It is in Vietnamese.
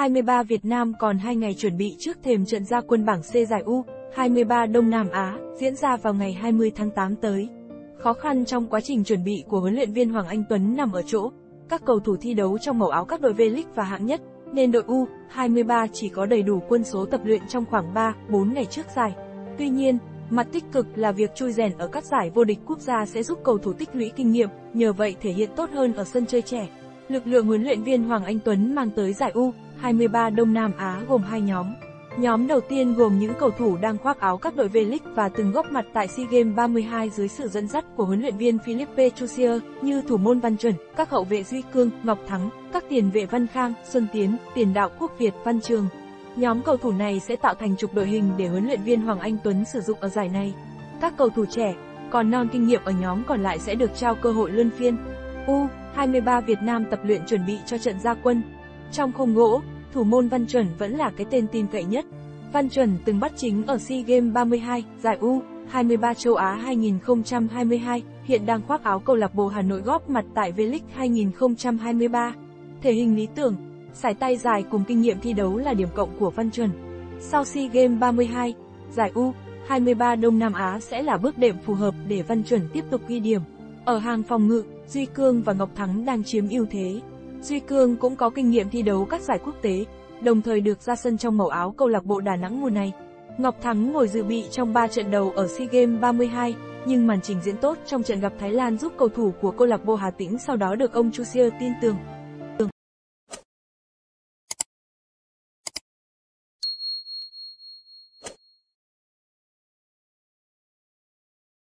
U23 Việt Nam còn 2 ngày chuẩn bị trước thềm trận ra quân bảng C giải U23 Đông Nam Á, diễn ra vào ngày 20 tháng 8 tới. Khó khăn trong quá trình chuẩn bị của huấn luyện viên Hoàng Anh Tuấn nằm ở chỗ, các cầu thủ thi đấu trong màu áo các đội V-League và hạng nhất, nên đội U23 chỉ có đầy đủ quân số tập luyện trong khoảng 3-4 ngày trước giải. Tuy nhiên, mặt tích cực là việc chui rèn ở các giải vô địch quốc gia sẽ giúp cầu thủ tích lũy kinh nghiệm, nhờ vậy thể hiện tốt hơn ở sân chơi trẻ. Lực lượng huấn luyện viên Hoàng Anh Tuấn mang tới giải U23 Đông Nam Á gồm 2 nhóm. Nhóm đầu tiên gồm những cầu thủ đang khoác áo các đội V-League và từng góp mặt tại SEA Games 32 dưới sự dẫn dắt của huấn luyện viên Philippe Chusier, như thủ môn Văn Chuẩn, các hậu vệ Duy Cương, Ngọc Thắng, các tiền vệ Văn Khang, Xuân Tiến, tiền đạo Quốc Việt, Văn Trường. Nhóm cầu thủ này sẽ tạo thành trục đội hình để huấn luyện viên Hoàng Anh Tuấn sử dụng ở giải này. Các cầu thủ trẻ, còn non kinh nghiệm ở nhóm còn lại sẽ được trao cơ hội luân phiên. U23 Việt Nam tập luyện chuẩn bị cho trận ra quân. Trong khung gỗ, thủ môn Văn Chuẩn vẫn là cái tên tin cậy nhất. Văn Chuẩn từng bắt chính ở SEA Games 32, giải U23 châu Á 2022, hiện đang khoác áo câu lạc bộ Hà Nội góp mặt tại V-League 2023. Thể hình lý tưởng, sải tay dài cùng kinh nghiệm thi đấu là điểm cộng của Văn Chuẩn. Sau SEA Games 32, giải U23 Đông Nam Á sẽ là bước đệm phù hợp để Văn Chuẩn tiếp tục ghi điểm. Ở hàng phòng ngự, Duy Cương và Ngọc Thắng đang chiếm ưu thế. Duy Cương cũng có kinh nghiệm thi đấu các giải quốc tế, đồng thời được ra sân trong màu áo câu lạc bộ Đà Nẵng mùa này. Ngọc Thắng ngồi dự bị trong 3 trận đầu ở SEA Games 32, nhưng màn trình diễn tốt trong trận gặp Thái Lan giúp cầu thủ của câu lạc bộ Hà Tĩnh sau đó được ông Chusier tin tưởng.